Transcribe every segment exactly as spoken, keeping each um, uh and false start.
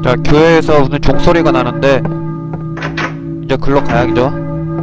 자, 교회에서 무슨 종소리가 나는데 이제 글로 가야죠.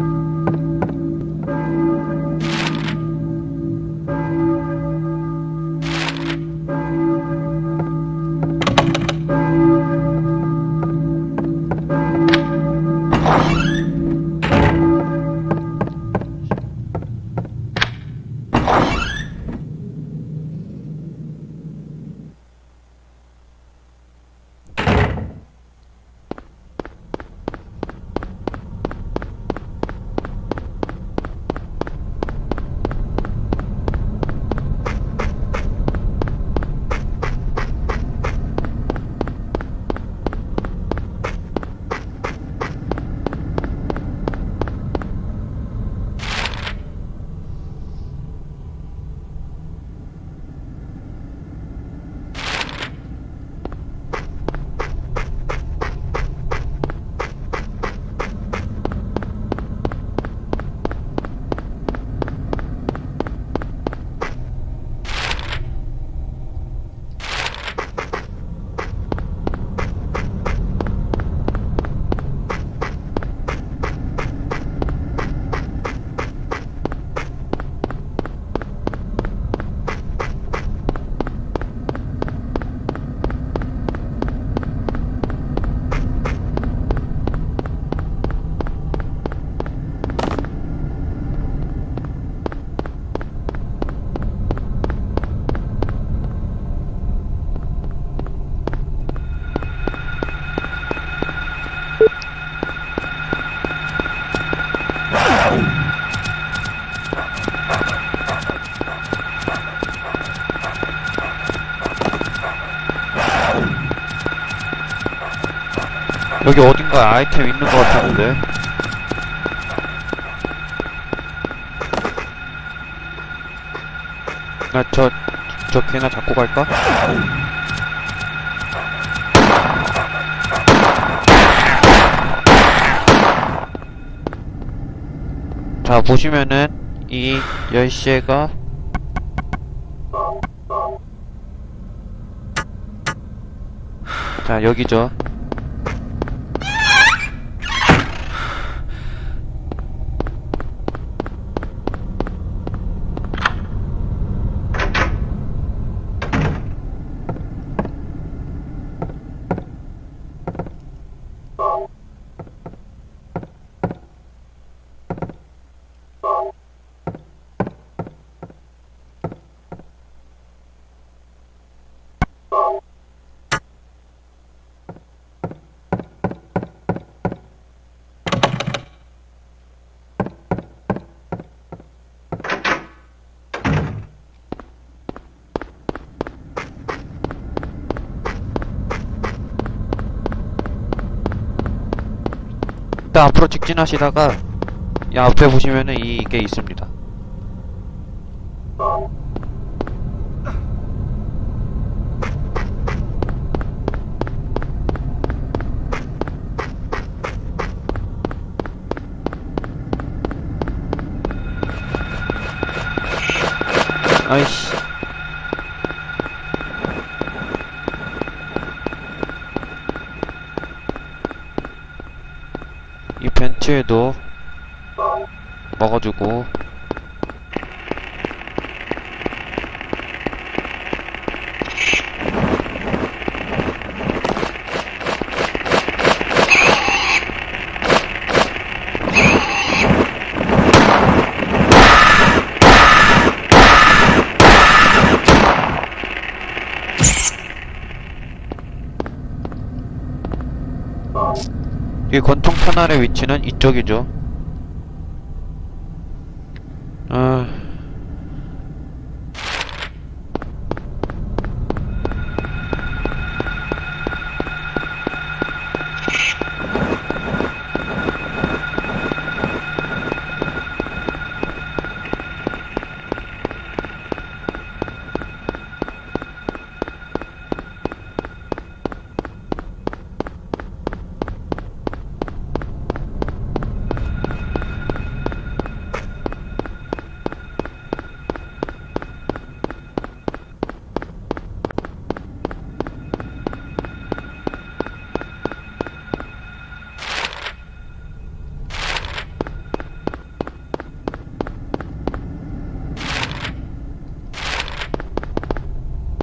여기 어딘가 아이템 있는 것 같았는데. 나 저, 저 걔나 잡고 갈까? 자, 보시면은 이 열쇠가 자, 여기죠. 일단 앞으로 직진하시다가 이 앞에 보시면은 이게 있습니다. 아이씨. 이 벤츠에도 먹어주고. 이 권총 터널의 위치는 이쪽이죠. 아...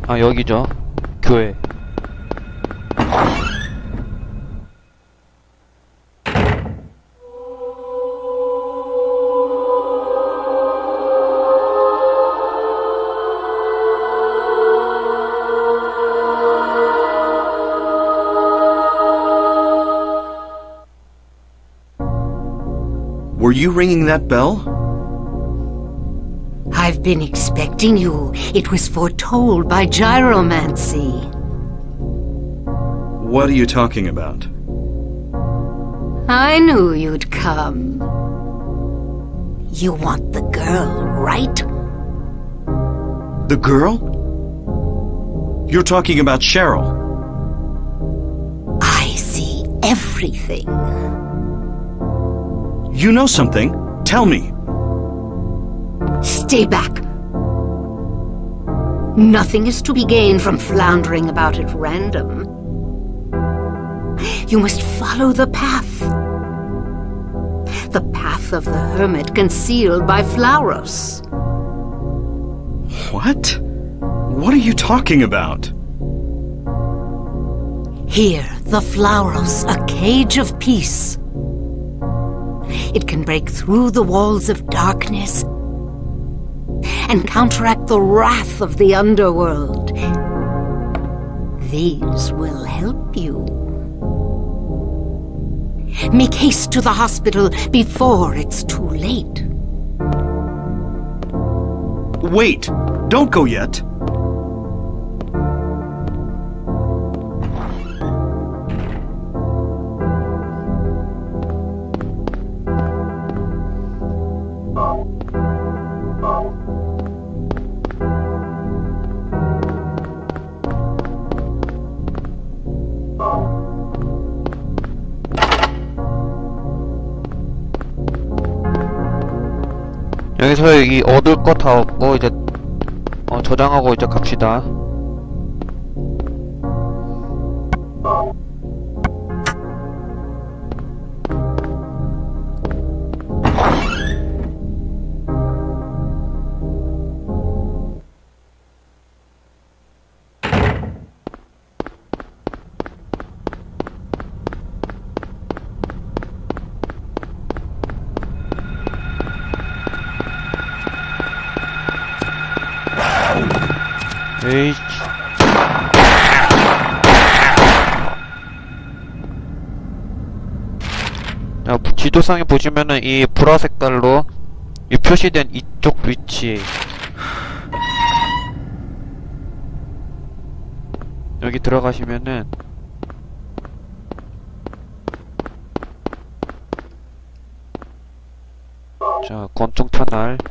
아, 여기죠. 교회. Were you ringing that bell? I've been expecting you. It was foretold by gyromancy. What are you talking about? I knew you'd come. You want the girl, right? The girl? You're talking about Cheryl. I see everything. You know something. Tell me. Stay back. Nothing is to be gained from floundering about at random. You must follow the path. The path of the hermit concealed by Flauros. What? What are you talking about? Here, the Flauros, a cage of peace. It can break through the walls of darkness and counteract the wrath of the underworld. These will help you. Make haste to the hospital before it's too late. Wait! Don't go yet! 여기서 이 얻을 거 다 얻고 이제 어, 저장하고 이제 갑시다. 에이씨. 자, 지도상에 보시면은 이 보라 색깔로 이 표시된 이쪽 위치, 여기 들어가시면은 자, 권총 터널,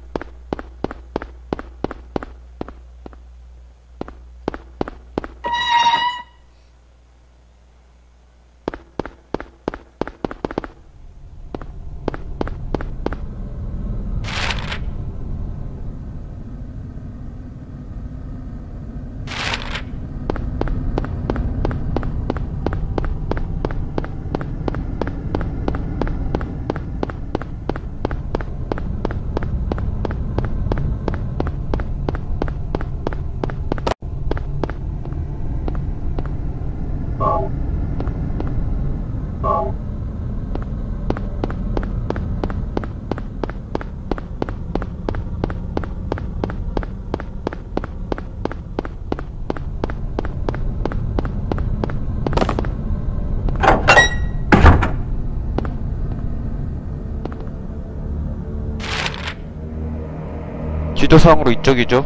지도상으로 이쪽이죠.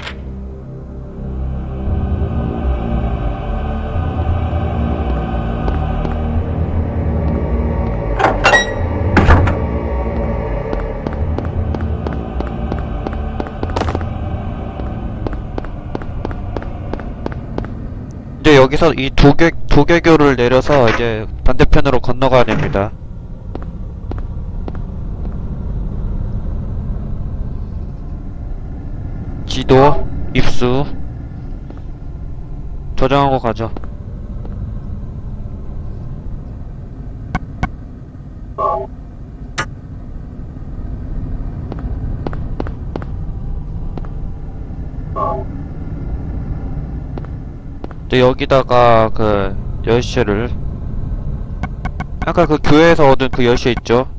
이제 여기서 이 도개, 도개교를 내려서 이제 반대편으로 건너가야 됩니다. 지도, 입수, 저장하고 가죠. 이제 여기다가 그 열쇠를, 아까 그 교회에서 얻은 그 열쇠 있죠?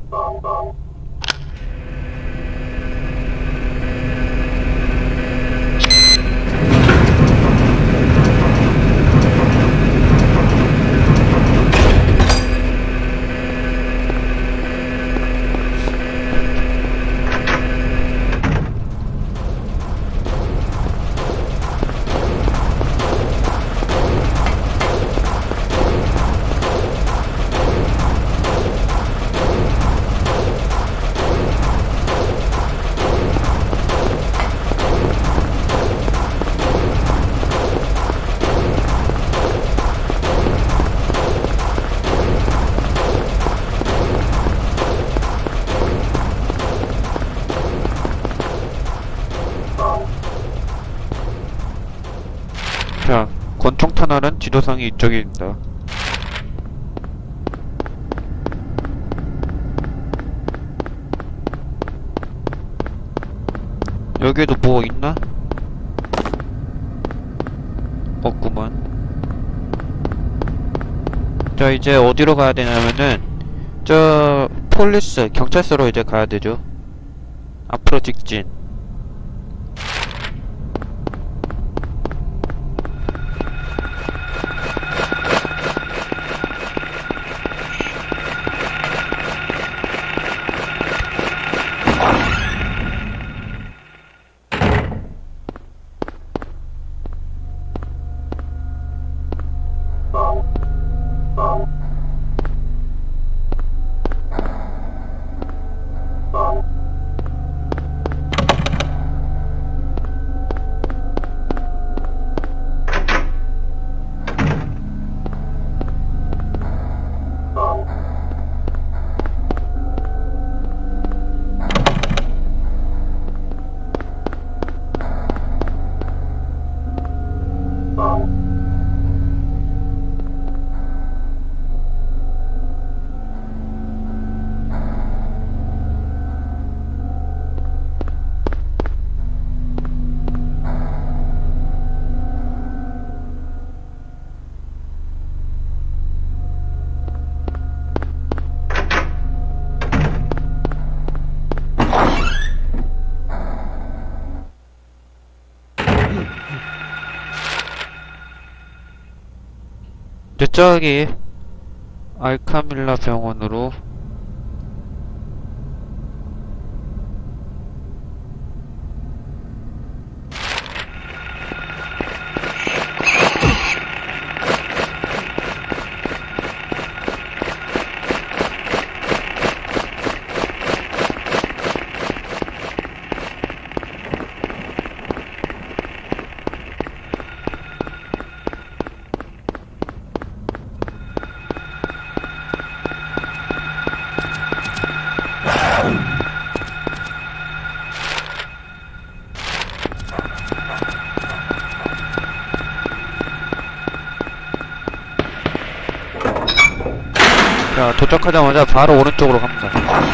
자, 권총 터널은 지도상이 이쪽입니다. 여기에도 뭐 있나? 없구만. 자, 이제 어디로 가야 되냐면은 저 폴리스 경찰서로 이제 가야 되죠. 앞으로 직진. 이제 저기 알카밀라 병원으로 자, 도착하자마자 바로 오른쪽으로 갑니다.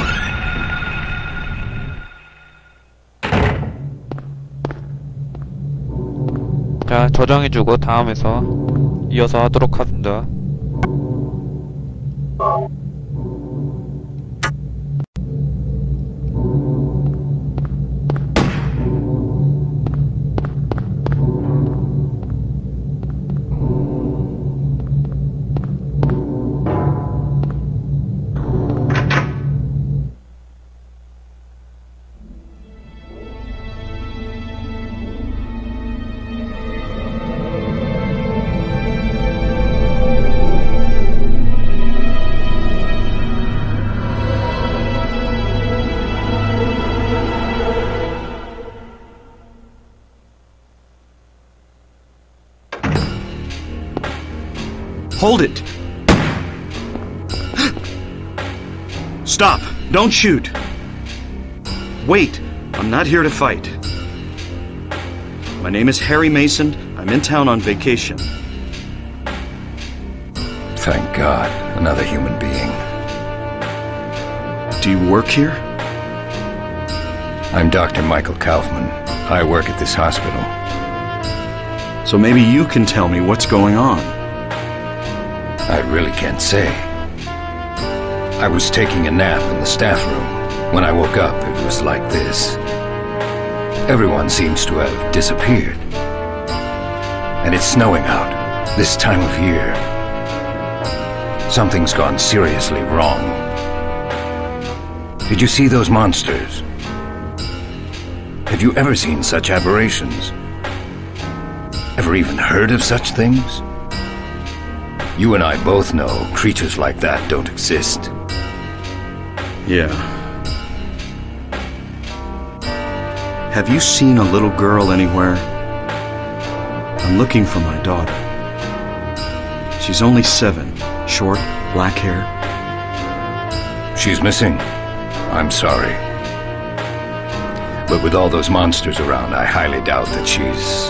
자, 저장해주고 다음에서 이어서 하도록 하겠습니다. Hold it! Stop! Don't shoot! Wait! I'm not here to fight. My name is Harry Mason. I'm in town on vacation. Thank God, another human being. Do you work here? I'm Doctor Michael Kaufman. I work at this hospital. So maybe you can tell me what's going on. I really can't say. I was taking a nap in the staff room. When I woke up, it was like this. Everyone seems to have disappeared. And it's snowing out, this time of year. Something's gone seriously wrong. Did you see those monsters? Have you ever seen such aberrations? Ever even heard of such things? You and I both know creatures like that don't exist. Yeah. Have you seen a little girl anywhere? I'm looking for my daughter. She's only seven. Short, black hair. She's missing. I'm sorry. But with all those monsters around, I highly doubt that she's...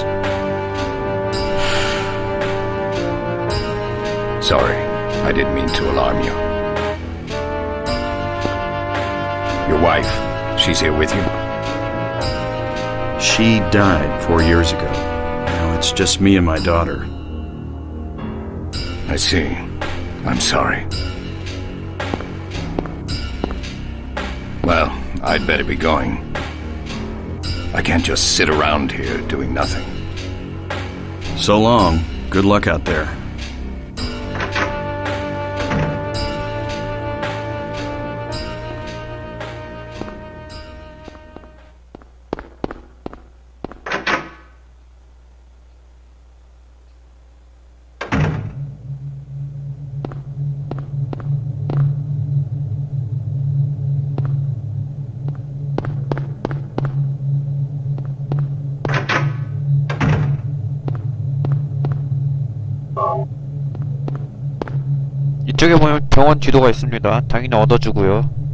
Sorry, I didn't mean to alarm you. Your wife, she's here with you? She died four years ago. Now it's just me and my daughter. I see. I'm sorry. Well, I'd better be going. I can't just sit around here doing nothing. So long. Good luck out there. 이쪽에 보면 병원 지도가 있습니다. 당연히 얻어주고요.